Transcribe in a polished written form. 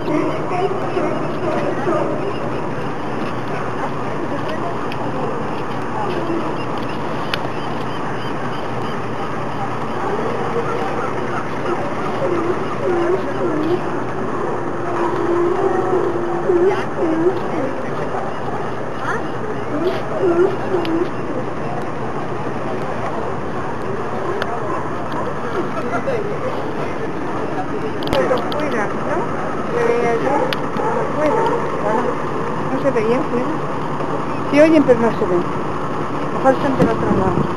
Pero fuera, ¿no? Se veía yo afuera. No se veía afuera. Sí oyen, pero no se ven. Mejor están del otro lado.